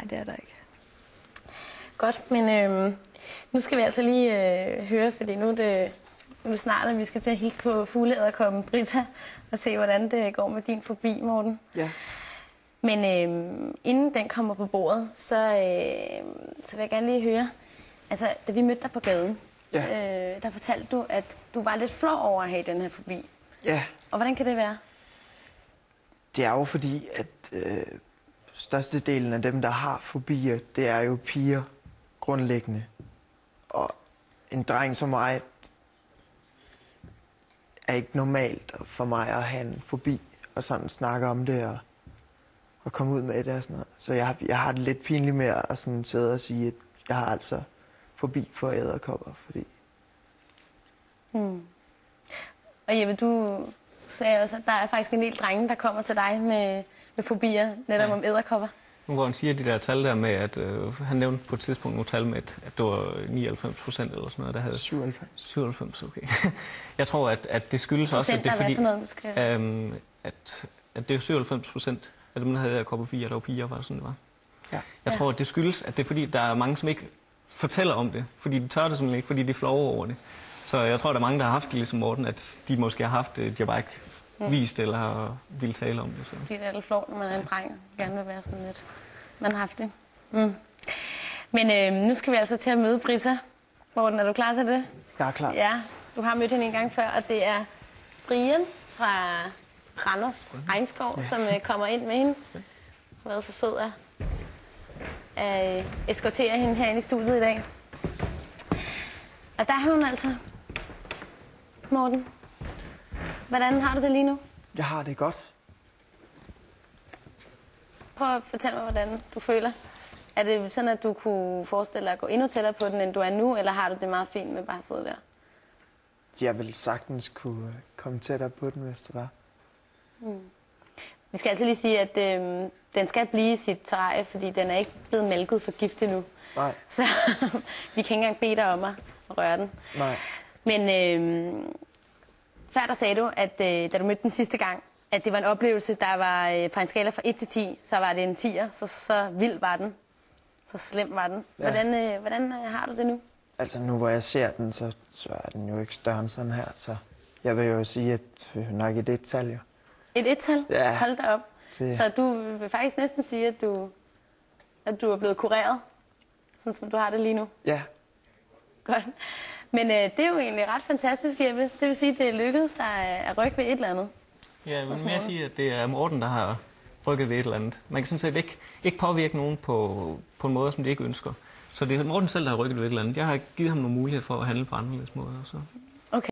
det er der ikke. Godt, men nu skal vi altså lige høre, fordi nu er det snart, at vi skal til at hilse på fugleedderkoppen Britta og se, hvordan det går med din fobi, Morten. Ja. Men inden den kommer på bordet, så vil jeg gerne lige høre, altså da vi mødte dig på gaden, der fortalte du, at du var lidt flov over at have den her fobi. Ja. Og hvordan kan det være? Det er jo fordi, at størstedelen af dem, der har fobier, det er jo piger grundlæggende. Og en dreng som mig er ikke normalt for mig at have en fobi og sådan snakke om det og komme ud med det og sådan noget. Så jeg har det lidt pinligt med at sådan sidde og sige, at jeg har altså fobi for edderkopper, fordi... Og Jeppe, du sagde også, at der er faktisk en del drenge, der kommer til dig med fobier, netop om edderkopper. Nu hvor han siger de der tal der med, at han nævnte på et tidspunkt nogle tal med, at det var 99% eller sådan noget. Der havde 97. 97, okay. Jeg tror, at det skyldes også, at det er fordi, at det er 97% af dem, der havde edderkoppefobi, der var piger, var sådan det var. Ja. Jeg tror, at det skyldes, at det er fordi, der er mange, som ikke fortæller om det, fordi de tør det simpelthen ikke, fordi de er flove over det. Så jeg tror, der er mange, der har haft det ligesom Morten, at de måske har haft det, de har bare ikke vist eller har ville tale om det. Så. Det er lidt flot, når man er en dreng og gerne vil være sådan lidt. Man har haft det. Men nu skal vi altså til at møde Britta. Morten, er du klar til det? Jeg er klar. Ja, du har mødt hende en gang før, og det er Brian fra Randers Regnskov, som kommer ind med hende. Hun har været så sød at eskortere hende herinde i studiet i dag. Og der har hun altså. Morten, hvordan har du det lige nu? Jeg har det godt. Prøv at fortælle mig, hvordan du føler. Er det sådan, at du kunne forestille dig at gå endnu tættere på den, end du er nu, eller har du det meget fint med bare at sidde der? Jeg ville sagtens kunne komme tættere på den, hvis det var. Vi skal altså lige sige, at den skal blive i sit terrarie, fordi den er ikke blevet mælket for gift endnu. Nej. Så vi kan ikke engang bede dig om at røre den. Nej. Men før der sagde du, at da du mødte den sidste gang, at det var en oplevelse, der var fra en skala fra 1 til 10, så var det en 10'er, så vild var den. Så slem var den. Ja. Hvordan har du det nu? Altså nu hvor jeg ser den, så er den jo ikke større end sådan her, så jeg vil jo sige, at det er nok et 1-tal, jo. Et 1-tal? Ja. Hold da op. Det... Så du vil faktisk næsten sige, at du er blevet kureret, sådan som du har det lige nu? Ja. Godt. Men det er jo egentlig ret fantastisk, Jeppe. Det vil sige, at det lykkedes dig at rykke ved et eller andet. Ja, jeg vil mere sige, at det er Morten, der har rykket ved et eller andet. Man kan sådan set ikke påvirke nogen på en måde, som de ikke ønsker. Så det er Morten selv, der har rykket ved et eller andet. Jeg har givet ham nogle muligheder for at handle på anderledes måder. Så.